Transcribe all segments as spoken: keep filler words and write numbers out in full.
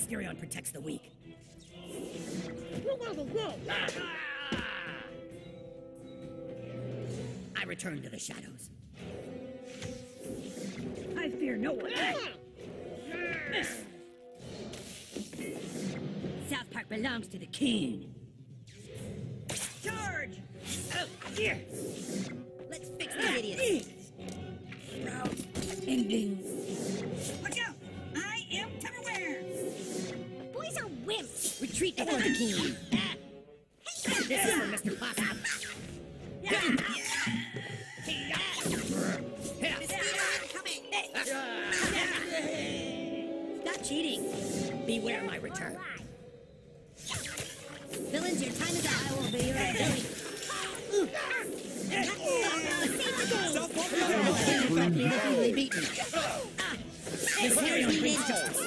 Mysterion protects the weak. I return to the shadows. I fear no one. South Park belongs to the Coon. Charge! Oh, here! Let's fix these idiots. Sprout, ending. Watch out! I am Tupperware! Boys are wimps! Retreat before the King! This is for Mister Possum. Stop cheating! Beware my return. Villains, your time is up. I will be your villain. Easily beaten. This hero brings justice.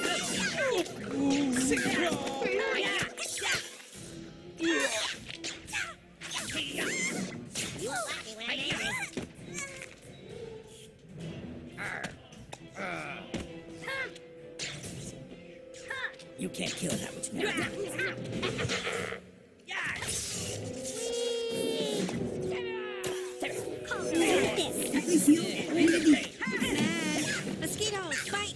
You can't kill that which never dies. Mosquitoes, fight!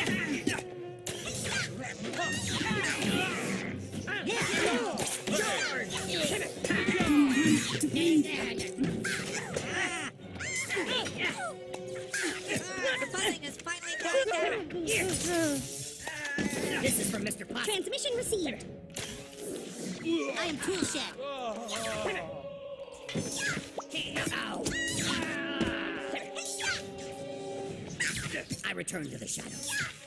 The buzzing is finally coming down. This is from Mister Possum. Transmission received. I am Tool Shed. I return to the shadows.